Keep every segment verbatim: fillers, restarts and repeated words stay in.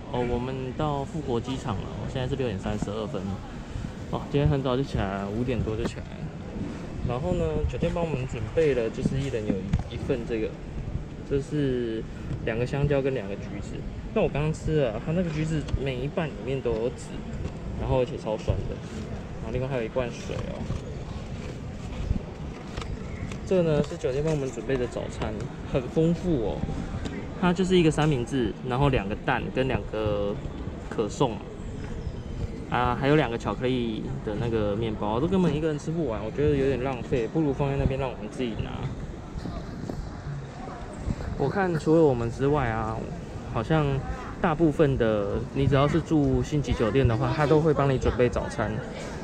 哦，我们到富国机场了，现在是六点三十二分。哦，今天很早就起来了，五点多就起来了。然后呢，酒店帮我们准备了，就是一人有一份这个，这是两个香蕉跟两个橘子。那我刚刚吃了，它那个橘子每一瓣里面都有籽，然后而且超酸的。然后另外还有一罐水哦。这个呢是酒店帮我们准备的早餐，很丰富哦。它就是一个三明治，然后两个蛋跟两个可颂啊，还有两个巧克力的那个面包，都根本一个人吃不完，我觉得有点浪费，不如放在那边让我们自己拿。我看除了我们之外啊，好像大部分的你只要是住星级酒店的话，他都会帮你准备早餐。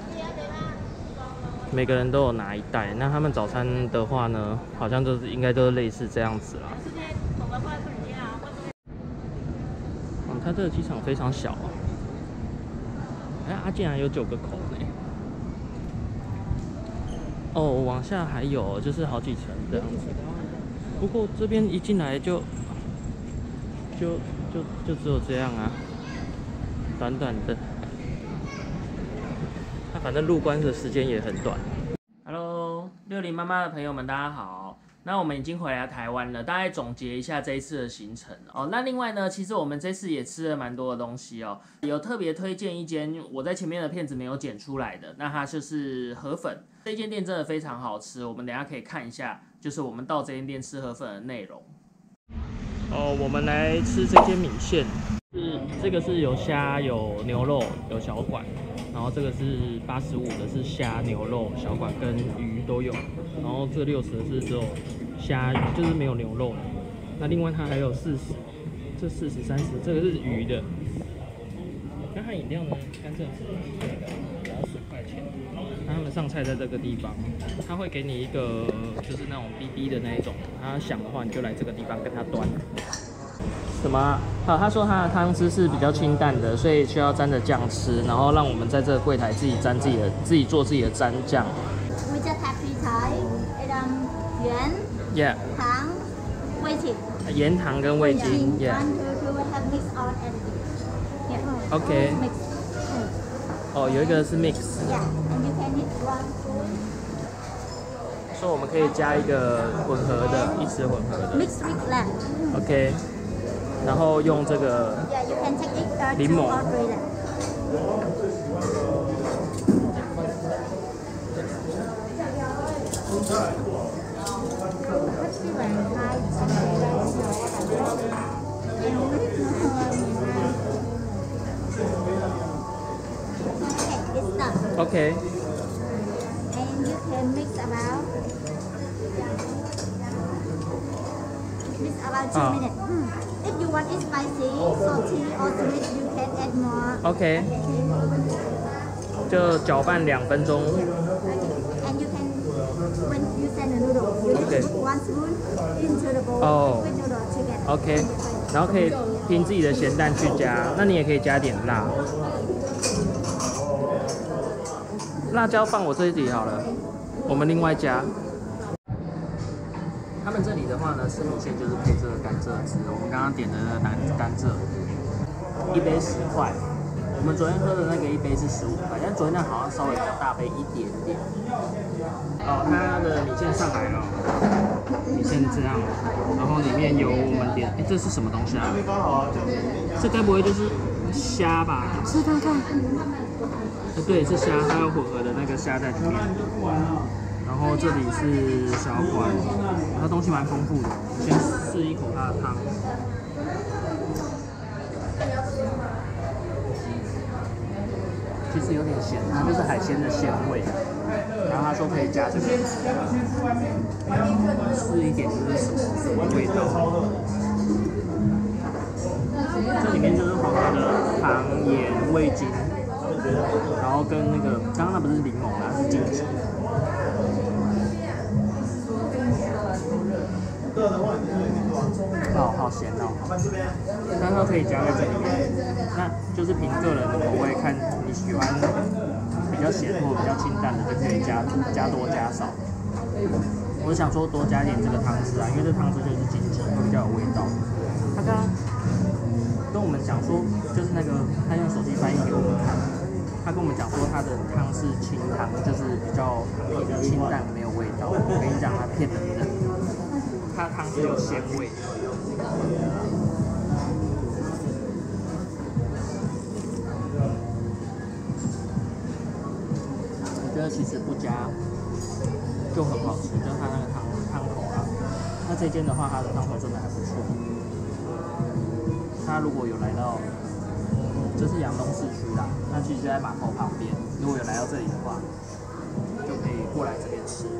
每个人都有拿一袋，那他们早餐的话呢，好像都是应该都是类似这样子啦。嗯，它这个机场非常小啊，哎，啊，竟然有九个口呢。哦，往下还有就是好几层这样子。不过这边一进来就就就就只有这样啊，短短的。那反正入关的时间也很短。Hello， 六零妈妈的朋友们，大家好。那我们已经回来台湾了，大概总结一下这一次的行程哦。那另外呢，其实我们这次也吃了蛮多的东西哦，有特别推荐一间我在前面的片子没有剪出来的，那它就是河粉。这间店真的非常好吃，我们等一下可以看一下，就是我们到这间店吃河粉的内容。哦，我们来吃这间米线。是这个是有虾、有牛肉、有小管，然后这个是八十五的是虾、牛肉、小管跟鱼都有，然后这六十的是只有虾，就是没有牛肉的。那另外它还有四十，这四十、三十，这个是鱼的。那它饮料呢？甘蔗汁，只要十块钱。那他们上菜在这个地方，他会给你一个就是那种滴滴的那一种，他想的话你就来这个地方跟他端。什么、啊？好，他说他的汤汁是比较清淡的，所以需要沾着酱吃，然后让我们在这个柜台自己沾自己的，自己做自己的蘸酱。 We just have three types, um, 盐、 Yeah. 糖、味精。 盐、糖跟味精。Yeah. One, two, two, we have mix all everything. Yeah. OK. Mix. 哦，有一个是 mix。 Yeah, and you can eat one spoon. 所以我们可以加一个混合的，一匙混合的。 Mix with lamb. OK. 然后用这个 Yeah, you can take it uh, 柠 two 檬。 or three lamb. Okay, it's done. OK. And you can mix about mix about two Ah. minutes. Mm. If you want it spicy, salty or sweet, you can add more. OK. Okay. 就搅拌两分钟。 And you can, when you send the noodle, you just Okay. put one spoon into the bowl Oh. with noodle together. OK. 然后可以凭自己的咸淡去加，那你也可以加点辣。辣椒放我这里好了，我们另外加。他们这里的话呢，吃米线就是配这个甘蔗汁，我们刚刚点的那个甘甘蔗，一杯十块。我们昨天喝的那个一杯是十五块，但昨天那好像稍微比较大杯一点点。哦，它的米线上来了，米线这样，然后里面有我们点，哎，这是什么东西啊？这该不会就是虾吧？ 吃看看。 对，是虾，它有混合的那个虾在里面。然后这里是小管，它东西蛮丰富的。先试一口它的汤。其实有点咸，它就是海鲜的鲜味。然后他说可以加这个，试一点就是什么什么味道。这里面就是混合的糖、盐、味精。然后跟那个刚刚那不是柠檬啊，是荆棘。哦，好咸哦！但是可以加在这里面，那就是凭个人的口味，看你喜欢比较咸或比较清淡的，就可以加加多加少。我想说多加点这个汤汁啊，因为这汤汁就是荆棘，会比较有味道。它刚刚跟我们讲讲说，就是那个他用手机翻译给我们看，他跟我们讲说他的汤是清汤，就是比较清淡没有味道。我跟你讲，他骗人的，他汤是有鲜味的。我觉得其实不加就很好吃，就是它那个汤汤头啦。那这间的话，它的汤头真的还不错。他如果有来到，这是阳东市区啦，那其实就在码头旁边。如果有来到这里的话，就可以过来这边吃。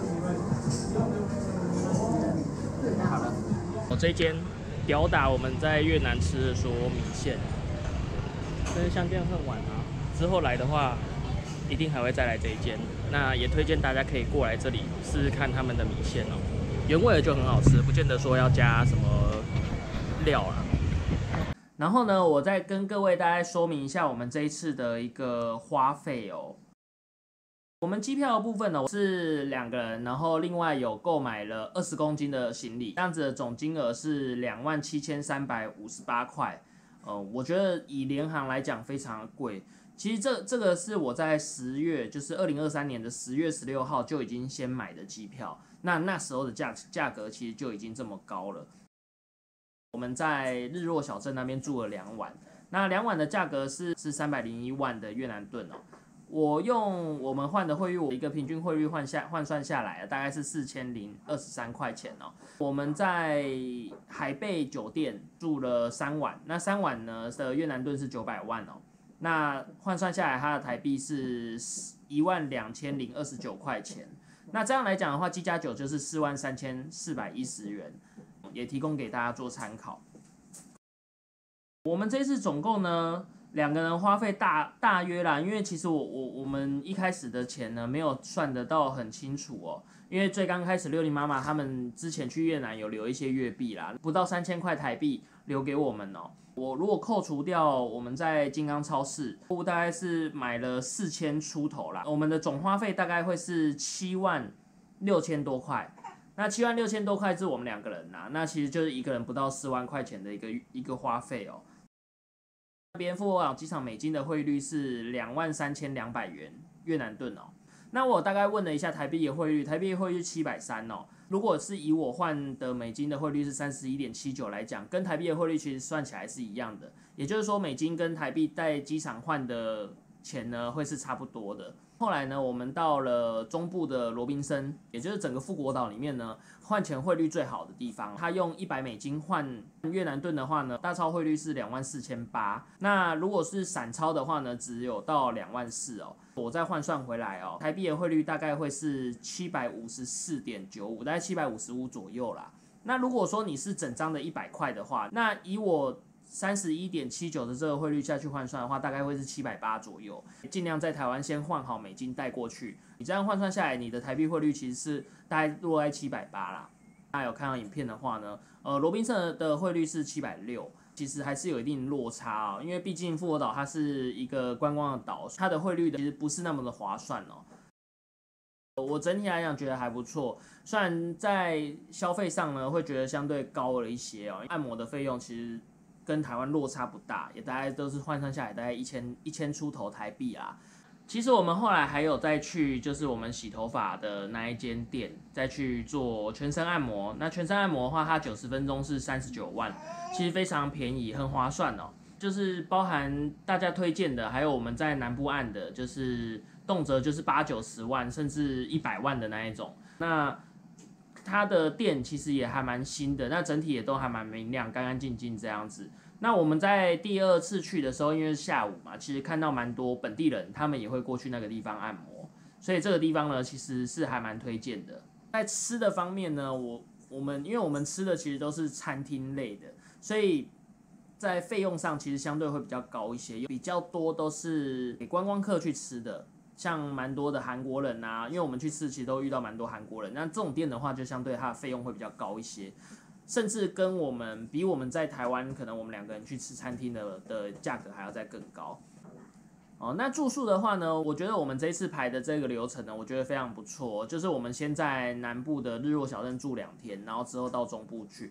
好了，我这间吊打我们在越南吃的说米线，跟香店很晚啊。之后来的话，一定还会再来这一间。那也推荐大家可以过来这里试试看他们的米线哦，原味的就很好吃，不见得说要加什么料啊。然后呢，我再跟各位大概说明一下我们这一次的一个花费哦。我们机票的部分呢是两个人，然后另外有购买了二十公斤的行李，这样子的总金额是两万七千三百五十八块。呃，我觉得以联航来讲非常贵。其实这这个是我在十月，就是二零二三年的十月十六号就已经先买的机票，那那时候的价价格其实就已经这么高了。我们在日落小镇那边住了两晚，那两晚的价格是是三百零一万的越南盾哦。我用我们换的汇率，我一个平均汇率换下换算下来，大概是四千零二十三块钱哦。我们在海贝酒店住了三晚，那三晚呢的越南盾是九百万哦。那换算下来，它的台币是一万两千零二十九块钱。那这样来讲的话，机加酒就是四万三千四百一十元。也提供给大家做参考。我们这次总共呢，两个人花费大大约啦，因为其实我我我们一开始的钱呢没有算得到很清楚哦，因为最刚开始六零妈妈他们之前去越南有留一些越币啦，不到三千块台币留给我们哦。我如果扣除掉我们在金刚超市，大概是买了四千出头啦，我们的总花费大概会是七万六千多块。那七万六千多块是我们两个人呐、啊，那其实就是一个人不到四万块钱的一个一个花费哦。那边富国岛机场美金的汇率是两万三千两百元越南盾哦。那我大概问了一下台币的汇率，台币汇率七百三哦。如果是以我换的美金的汇率是三十一点七九来讲，跟台币的汇率其实算起来是一样的。也就是说，美金跟台币在机场换的钱呢，会是差不多的。后来呢，我们到了中部的罗宾森，也就是整个富国岛里面呢，换钱汇率最好的地方。它用一百美金换越南盾的话呢，大钞汇率是两万四千八。那如果是散钞的话呢，只有到两万四哦。我再换算回来哦，台币的汇率大概会是七百五十四点九五，大概七百五十五左右啦。那如果说你是整张的一百块的话，那以我三十一点七九的这个汇率下去换算的话，大概会是七百八左右。尽量在台湾先换好美金带过去，你这样换算下来，你的台币汇率其实是大概落在七百八啦。大家有看到影片的话呢，呃，罗宾森的汇率是七百六，其实还是有一定落差啊、哦，因为毕竟富国岛它是一个观光的岛，它的汇率其实不是那么的划算哦。我整体来讲觉得还不错，虽然在消费上呢会觉得相对高了一些哦，按摩的费用其实跟台湾落差不大，也大概都是换算下来大概一千一千出头台币啊。其实我们后来还有再去，就是我们洗头发的那一间店，再去做全身按摩。那全身按摩的话，它九十分钟是三十九万，其实非常便宜，很划算哦。就是包含大家推荐的，还有我们在南部按的，就是动辄就是八九十万，甚至一百万的那一种。那它的店其实也还蛮新的，那整体也都还蛮明亮、干干净净这样子。那我们在第二次去的时候，因为是下午嘛，其实看到蛮多本地人，他们也会过去那个地方按摩，所以这个地方呢，其实是还蛮推荐的。在吃的方面呢，我我们因为我们吃的其实都是餐厅类的，所以在费用上其实相对会比较高一些，比较多都是给观光客去吃的。像蛮多的韩国人啊，因为我们去吃其实都遇到蛮多韩国人，那这种店的话，就相对它的费用会比较高一些。甚至跟我们比我们在台湾可能我们两个人去吃餐厅的的价格还要再更高。哦，那住宿的话呢，我觉得我们这一次排的这个流程呢，我觉得非常不错。就是我们先在南部的日落小镇住两天，然后之后到中部去。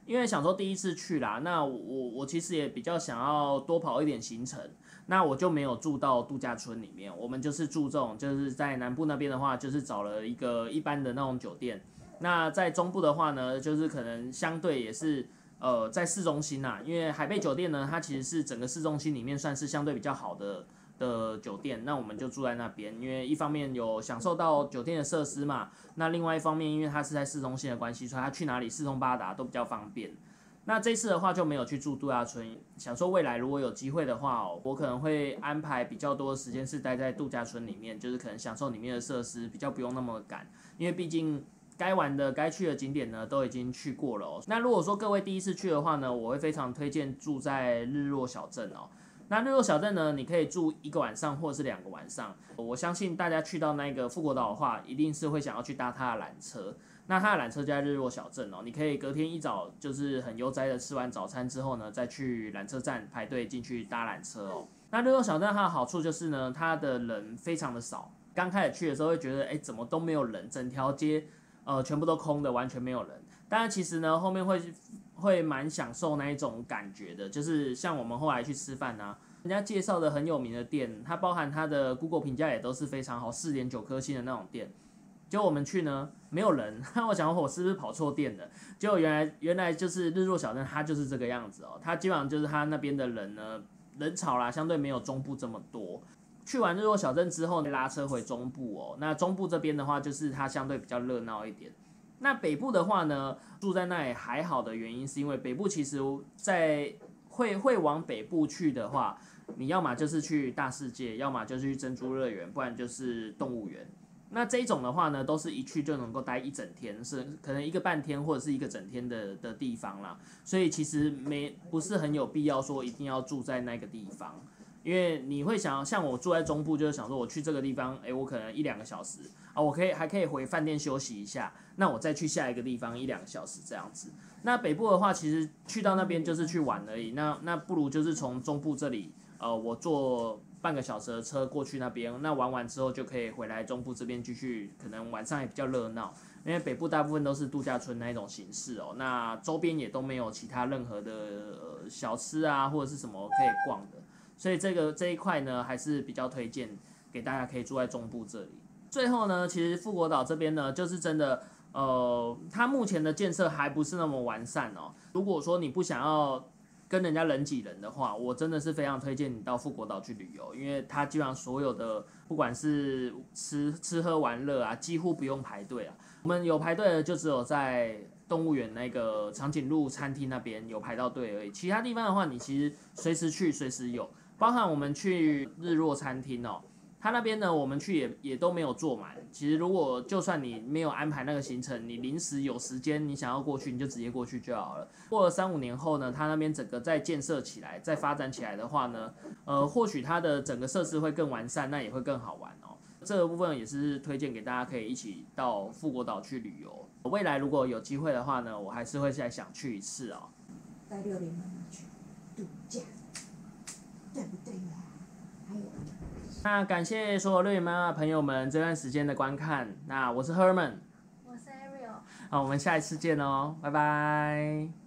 因为想说第一次去啦，那我我其实也比较想要多跑一点行程，那我就没有住到度假村里面，我们就是住这种就是在南部那边的话，就是找了一个一般的那种酒店。那在中部的话呢，就是可能相对也是呃在市中心啦，因为海贝酒店呢，它其实是整个市中心里面算是相对比较好的。的酒店，那我们就住在那边，因为一方面有享受到酒店的设施嘛，那另外一方面，因为它是在市中心的关系，所以它去哪里四通八达都比较方便。那这次的话就没有去住度假村，想说未来如果有机会的话哦，我可能会安排比较多的时间是待在度假村里面，就是可能享受里面的设施，比较不用那么赶，因为毕竟该玩的、该去的景点呢都已经去过了哦。那如果说各位第一次去的话呢，我会非常推荐住在日落小镇哦。那日落小镇呢，你可以住一个晚上或者是两个晚上。我相信大家去到那个富国岛的话，一定是会想要去搭它的缆车。那它的缆车就在日落小镇哦，你可以隔天一早就是很悠哉的吃完早餐之后呢，再去缆车站排队进去搭缆车哦。那日落小镇它的好处就是呢，它的人非常的少。刚开始去的时候会觉得，哎，怎么都没有人，整条街呃全部都空的，完全没有人。但是其实呢，后面会会蛮享受那一种感觉的，就是像我们后来去吃饭啊，人家介绍的很有名的店，它包含它的 Google 评价也都是非常好，四点九颗星的那种店。结果我们去呢，没有人，我想我是不是跑错店了？结果原来原来就是日落小镇，它就是这个样子哦，它基本上就是它那边的人呢，人潮啦，相对没有中部这么多。去完日落小镇之后，拉车回中部哦，那中部这边的话，就是它相对比较热闹一点。那北部的话呢，住在那里还好的原因，是因为北部其实在会会往北部去的话，你要么就是去大世界，要么就是去珍珠乐园，不然就是动物园。那这一种的话呢，都是一去就能够待一整天，是可能一个半天或者是一个整天的的地方啦。所以其实没不是很有必要说一定要住在那个地方。因为你会想像我住在中部，就是想说我去这个地方，哎，我可能一两个小时啊，我可以还可以回饭店休息一下，那我再去下一个地方一两个小时这样子。那北部的话，其实去到那边就是去玩而已，那那不如就是从中部这里，呃，我坐半个小时的车过去那边，那玩完之后就可以回来中部这边继续，可能晚上也比较热闹，因为北部大部分都是度假村那一种形式哦，那周边也都没有其他任何的、呃、小吃啊或者是什么可以逛的。所以这个这一块呢，还是比较推荐给大家可以住在中部这里。最后呢，其实富国岛这边呢，就是真的，呃，它目前的建设还不是那么完善哦。如果说你不想要跟人家人挤人的话，我真的是非常推荐你到富国岛去旅游，因为它基本上所有的不管是吃吃喝玩乐啊，几乎不用排队啊。我们有排队的就只有在动物园那个长颈鹿餐厅那边有排到队而已，其他地方的话，你其实随时去随时有。包含我们去日落餐厅哦，他那边呢，我们去也也都没有坐满。其实如果就算你没有安排那个行程，你临时有时间，你想要过去，你就直接过去就好了。过了三五年后呢，他那边整个再建设起来、再发展起来的话呢，呃，或许它的整个设施会更完善，那也会更好玩哦。这个部分也是推荐给大家，可以一起到富国岛去旅游。未来如果有机会的话呢，我还是会再想去一次哦。 带六零妈妈去度假。对不对呀？还有， 那感谢所有六零妈妈朋友们这段时间的观看。那我是 Herman， 我是 Ariel。 好，我们下一次见哦，拜拜。